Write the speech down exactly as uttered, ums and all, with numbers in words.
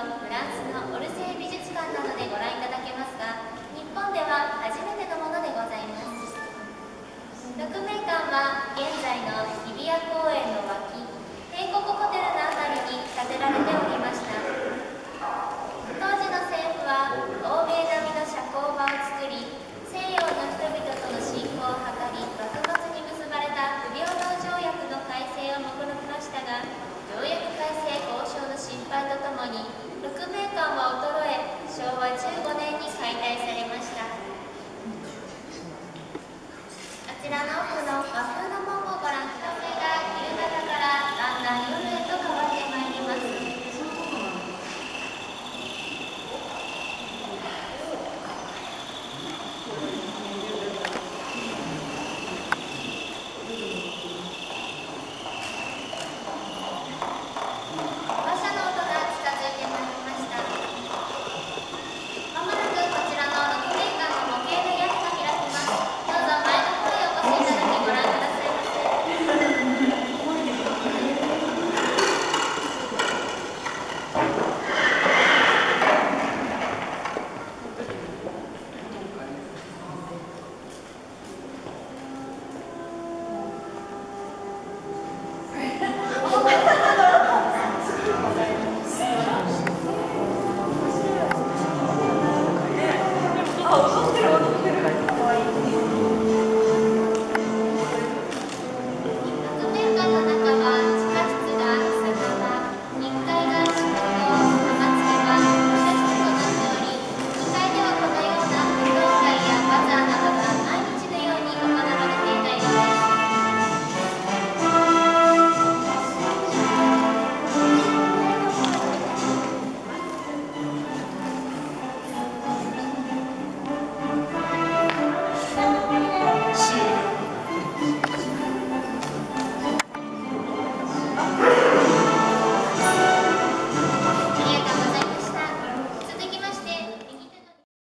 フランスのオルセー美術館などでご覧いただけますが、日本では初めてのものでございます。鹿鳴館は現在の日比谷公園の脇、帝国ホテルの辺りに建てられておりました。当時の政府は欧米並みの社交場を作り、西洋の人々との親交を図り、幕末に結ばれた不平等条約の改正を目論みましたが、条約改正交渉の失敗とともに鹿鳴館は衰